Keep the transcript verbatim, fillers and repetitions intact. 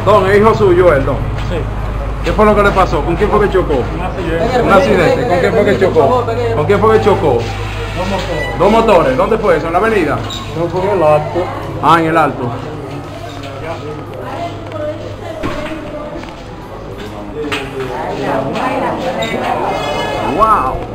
Don, es hijo suyo el don. Sí. ¿Qué fue lo que le pasó? ¿Con quién fue que chocó? Un accidente. Un accidente. ¿Con quién fue que chocó? ¿Con quién fue que chocó? Dos motores. Dos motores. ¿Dónde fue eso? ¿En la avenida? No fue el alto. Ah, en el alto. Wow.